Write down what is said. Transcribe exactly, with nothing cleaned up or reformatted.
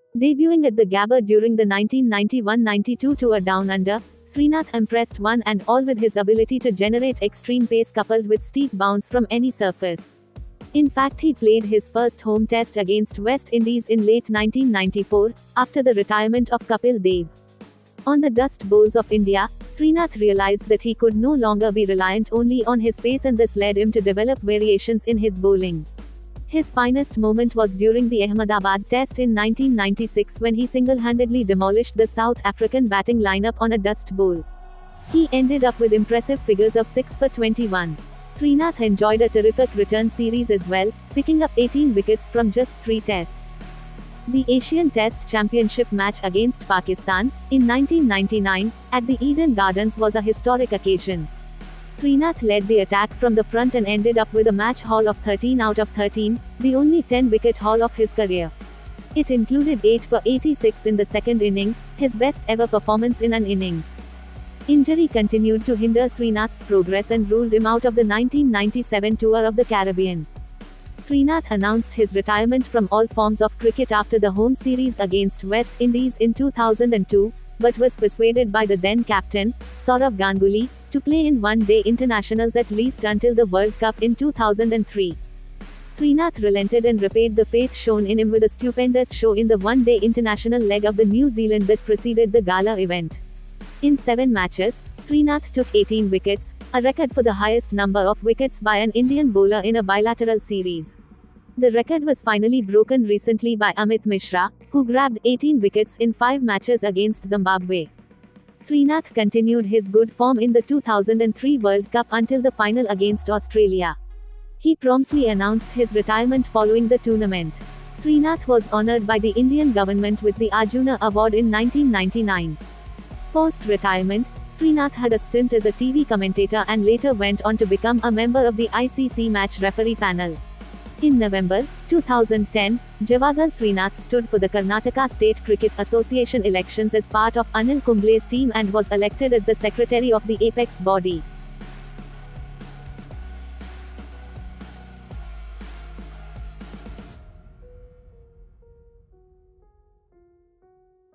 Debuting at the Gabba during the nineteen ninety-one ninety-two Tour Down Under, Srinath impressed one and all with his ability to generate extreme pace coupled with steep bounce from any surface. In fact, he played his first home test against West Indies in late nineteen ninety-four, after the retirement of Kapil Dev. On the dust bowls of India, Srinath realized that he could no longer be reliant only on his pace, and this led him to develop variations in his bowling. His finest moment was during the Ahmedabad Test in nineteen ninety-six when he single-handedly demolished the South African batting lineup on a dust bowl. He ended up with impressive figures of six for twenty-one. Srinath enjoyed a terrific return series as well, picking up eighteen wickets from just three tests. The Asian Test Championship match against Pakistan, in nineteen ninety-nine, at the Eden Gardens was a historic occasion. Srinath led the attack from the front and ended up with a match haul of thirteen out of thirteen, the only ten-wicket haul of his career. It included eight for eighty-six in the second innings, his best ever performance in an innings. Injury continued to hinder Srinath's progress and ruled him out of the nineteen ninety-seven Tour of the Caribbean. Srinath announced his retirement from all forms of cricket after the home series against West Indies in two thousand two, but was persuaded by the then captain, Sourav Ganguly, to play in one-day internationals at least until the World Cup in two thousand three. Srinath relented and repaid the faith shown in him with a stupendous show in the one-day international leg of the New Zealand that preceded the gala event. In seven matches, Srinath took eighteen wickets, a record for the highest number of wickets by an Indian bowler in a bilateral series. The record was finally broken recently by Amit Mishra, who grabbed eighteen wickets in five matches against Zimbabwe. Srinath continued his good form in the two thousand three World Cup until the final against Australia. He promptly announced his retirement following the tournament. Srinath was honored by the Indian government with the Arjuna Award in nineteen ninety-nine. Post-retirement, Srinath had a stint as a T V commentator and later went on to become a member of the I C C match referee panel. In November two thousand ten, Javagal Srinath stood for the Karnataka State Cricket Association elections as part of Anil Kumble's team and was elected as the secretary of the apex body.